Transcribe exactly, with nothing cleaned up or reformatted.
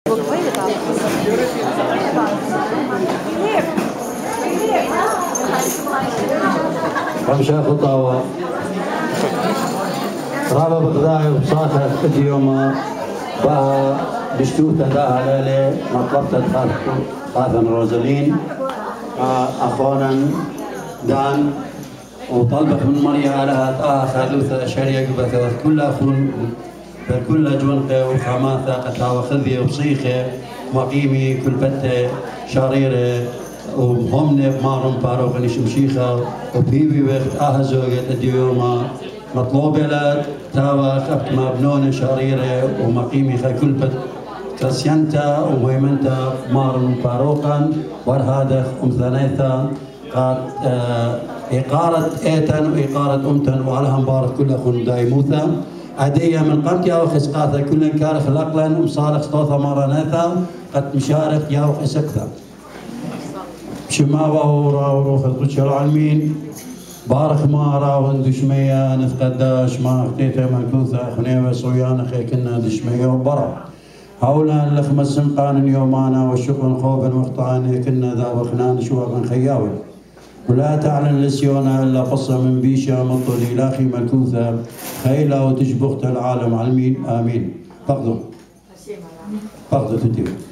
خمسة خطوة رابع بغداي وبصاخة اليوم بقى بشتوتة ده على مطلبة خاثن روزالين أخونا دان وطلبت من مريا على خالوثة شريك بثوث كل أخون كل جونقة وخماثة قتا وخذية وبصيخة وقيمي كل بتة شريرة وهمنة بمارم باروخ نشمشيخة وبيبي وقت أهزوجة اليوم مطلوبة لا تاوى خبت مبنونة شريرة ومقيمي خا كل بت كسينتا وميمنتا مارم باروخا ورهادخ أم ثنيثا قد إقارة إيتن وإقارة أمتن وعلها مبارك كل أخون دايموثا أدية من قمت يا وخس قاثة كل كارخ الأقلن ومصالح صوثة مراناثا قد مشارك يا وخس أكثر شماوة ورا وروخ القدس العالمين بارك ما راون دشمية نفقداش ما اختيته منكوثة خنيوة صويانة خي كنا دشمية وبرا هولا لخمس قان يومانا والشكر خوف وخطاني كنا ذا وخنان شوفا خياوي ولا تعلن لسيونا الا قصه من بيشا مطلي لاخي ملكوثه خيله وتشبخت العالم علمين امين. فقدوا فقدوا تديو